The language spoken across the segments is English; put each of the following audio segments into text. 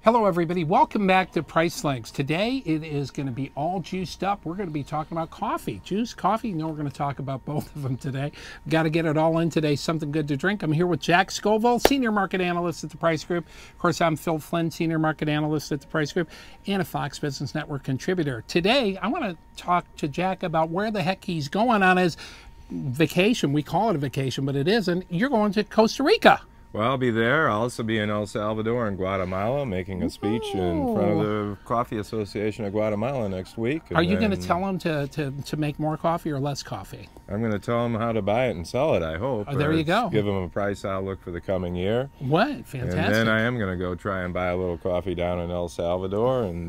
Hello everybody, welcome back to Price Links. Today it is going to be all juiced up. We're going to be talking about coffee. Juice, coffee, we're going to talk about both of them today. We've got to get it all in today, something good to drink. I'm here with Jack Scoville, Senior Market Analyst at the Price Group. Of course, I'm Phil Flynn, Senior Market Analyst at the Price Group and a Fox Business Network contributor. Today, I want to talk to Jack about where the heck he's going on his vacation. We call it a vacation, but it isn't. You're going to Costa Rica. Well, I'll be there. I'll also be in El Salvador and Guatemala making a speech in front of the Coffee Association of Guatemala next week. Are you going to tell them to make more coffee or less coffee? I'm going to tell them how to buy it and sell it, I hope. Oh, there you go. Give them a price outlook for the coming year. What? Fantastic. And then I am going to go try and buy a little coffee down in El Salvador and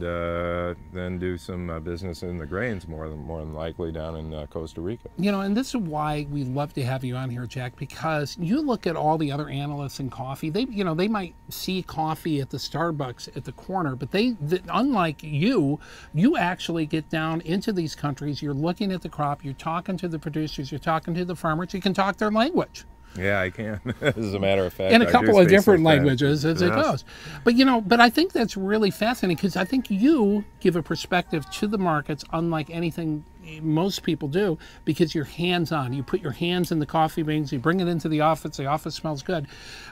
then do some business in the grains more than likely down in Costa Rica. You know, and this is why we love to have you on here, Jack, because you look at all the other analysts in coffee. They might see coffee at the Starbucks at the corner, but unlike you actually get down into these countries. You're looking at the crop, you're talking to the producers, you're talking to the farmers. You can talk their language. Yeah, I can. As a matter of fact, in a couple of different languages as it goes. But I think that's really fascinating because I think you give a perspective to the markets unlike anything most people do, because you're hands-on. You put your hands in the coffee beans, you bring it into the office smells good.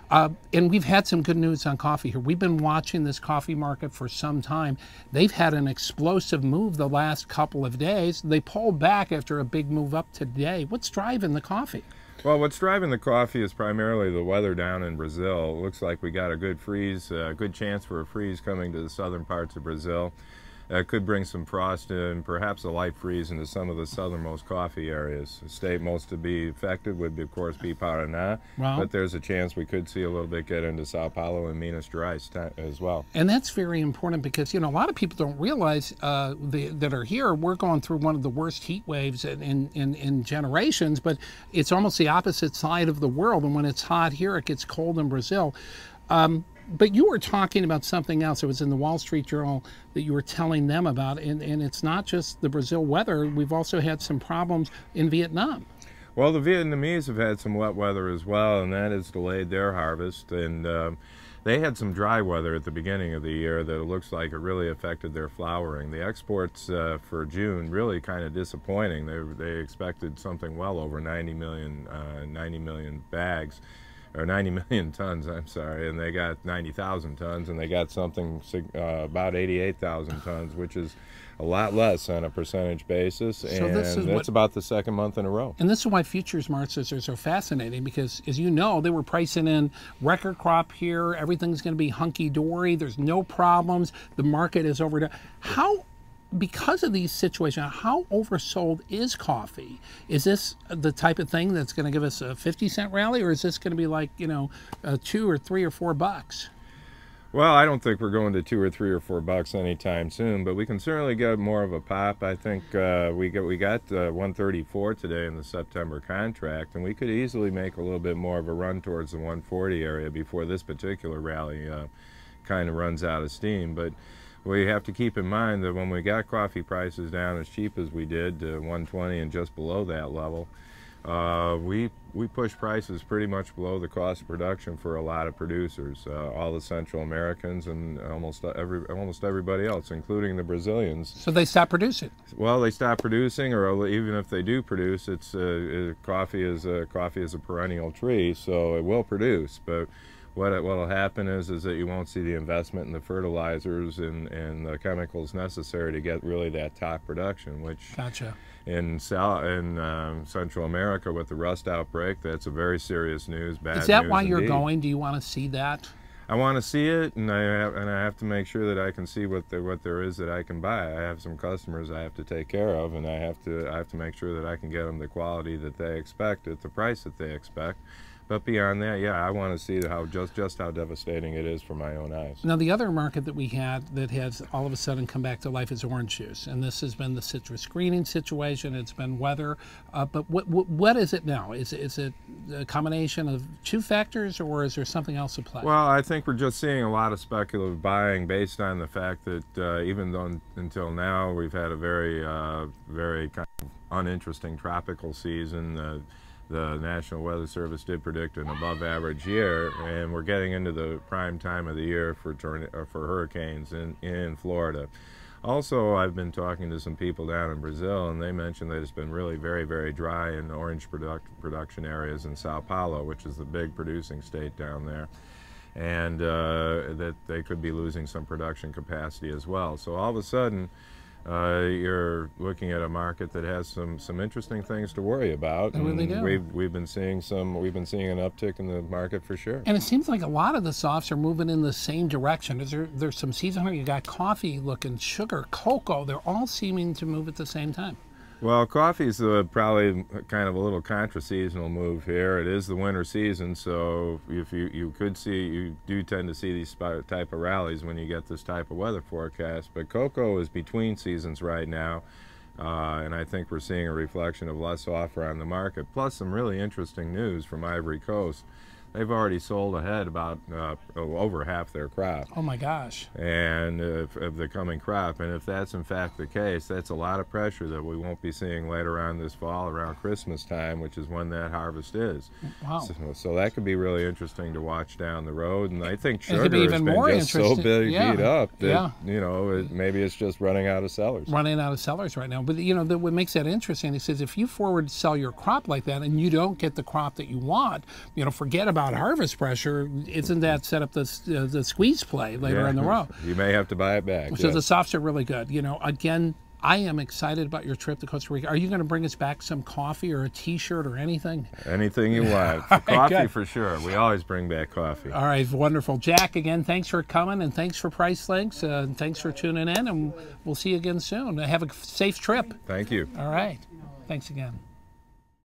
And we've had some good news on coffee here. We've been watching this coffee market for some time. They've had an explosive move the last couple of days. They pulled back after a big move up today. What's driving the coffee? Well, what's driving the coffee is primarily the weather down in Brazil. It looks like we got a good freeze, a good chance for a freeze coming to the southern parts of Brazil. Could bring some frost and perhaps a light freeze into some of the southernmost coffee areas. The state most to be affected would, of course, be Paraná, but there's a chance we could see a little bit get into Sao Paulo and Minas Gerais as well. And that's very important because, a lot of people don't realize that are here, we're going through one of the worst heat waves in generations, but it's almost the opposite side of the world. And when it's hot here, it gets cold in Brazil. But you were talking about something else. It was in the Wall Street Journal that you were telling them about, and it's not just the Brazil weather. We've also had some problems in Vietnam. Well, the Vietnamese have had some wet weather as well, and that has delayed their harvest. And they had some dry weather at the beginning of the year that it looks like it really affected their flowering. The exports for June really kind of disappointing. They expected something well over 90 million bags. Or 90 million tons, I'm sorry, and they got 90,000 tons, and they got something about 88,000 tons, which is a lot less on a percentage basis, and that's about the second month in a row. And this is why futures markets are so fascinating, because as you know, they were pricing in record crop here, everything's going to be hunky-dory, there's no problems, the market is overdone. Because of these situations, how oversold is coffee? Is this the type of thing that's going to give us a 50-cent rally, or is this going to be like, $2 or $3 or $4? Well, I don't think we're going to $2 or $3 or $4 anytime soon, but we can certainly get more of a pop. I think we got 134 today in the September contract, and we could easily make a little bit more of a run towards the 140 area before this particular rally kind of runs out of steam. But we have to keep in mind that when we got coffee prices down as cheap as we did to 120 and just below that level, we pushed prices pretty much below the cost of production for a lot of producers, all the Central Americans and almost everybody else, including the Brazilians. So they stopped producing. Well, they stopped producing, or even if they do produce, coffee is a perennial tree, so it will produce, but what'll happen is that you won't see the investment in the fertilizers and the chemicals necessary to get really that top production, which in Central America with the rust outbreak, that's a very serious news, bad news. Is that why you're going? Do you want to see that? I want to see it, and I have to make sure that I can see what there is that I can buy. I have some customers I have to take care of, and I have to make sure that I can get them the quality that they expect at the price that they expect. But beyond that, yeah, I want to see just how devastating it is for my own eyes. Now, the other market that we had that has all of a sudden come back to life is orange juice, and this has been the citrus screening situation. It's been weather, but what is it now? Is it a combination of two factors, or is there something else at play? Well, I think we're just seeing a lot of speculative buying based on the fact that even though until now we've had a very kind of uninteresting tropical season. the National Weather Service did predict an above-average year, and we're getting into the prime time of the year for hurricanes in Florida. Also, I've been talking to some people down in Brazil, and they mentioned that it's been really very, very dry in orange production areas in Sao Paulo, which is the big producing state down there, and that they could be losing some production capacity as well. So all of a sudden, you're looking at a market that has some interesting things to worry about. They really do. We've been seeing an uptick in the market for sure. And it seems like a lot of the softs are moving in the same direction. There's some seasonal. You got coffee looking, sugar, cocoa. They're all seeming to move at the same time. Well, coffee's probably kind of a little contra-seasonal move here. It is the winter season, so if you do tend to see these type of rallies when you get this type of weather forecast. But cocoa is between seasons right now, and I think we're seeing a reflection of less offer on the market, plus some really interesting news from Ivory Coast. They've already sold ahead about over half their crop. Oh my gosh. And of the coming crop. And if that's in fact the case, that's a lot of pressure that we won't be seeing later on this fall around Christmas time, which is when that harvest is. Wow. So that could be really interesting to watch down the road. And I think sugar has been just so beat up that, yeah. you know, maybe it's just running out of sellers. Running out of sellers right now. But, you know, what makes that interesting, he says, if you forward sell your crop like that and you don't get the crop that you want, you know, forget about harvest pressure. Isn't that set up the squeeze play later in the row? You may have to buy it back. So the softs are really good. You know, again, I am excited about your trip to Costa Rica. Are you going to bring us back some coffee or a T-shirt or anything? Anything you want. Coffee for sure. We always bring back coffee. All right, wonderful. Jack, again, thanks for coming, and thanks for Price Links, and thanks for tuning in, and we'll see you again soon. Have a safe trip. Thank you. All right. Thanks again.